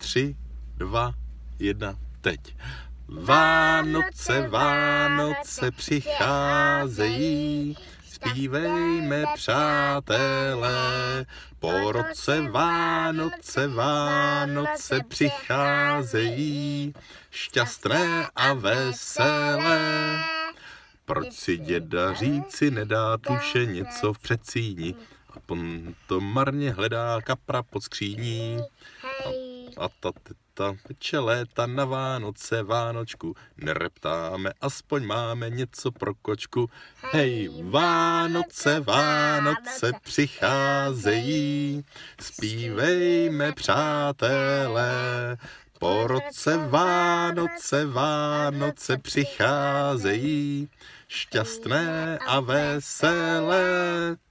3, 2, 1, teď. Vánoce, Vánoce přicházejí, zpívejme, přátelé. Po roce Vánoce, Vánoce přicházejí, šťastné a veselé. Proč si děda říci nedá tuše něco v předsíni, a to marně hledá kapra pod skříní. A ta teta peče léta na Vánoce, Vánočku, nereptáme, aspoň máme něco pro kočku. Hej, Vánoce, Vánoce přicházejí, zpívejme, přátelé. Po roce Vánoce, Vánoce přicházejí, šťastné a veselé.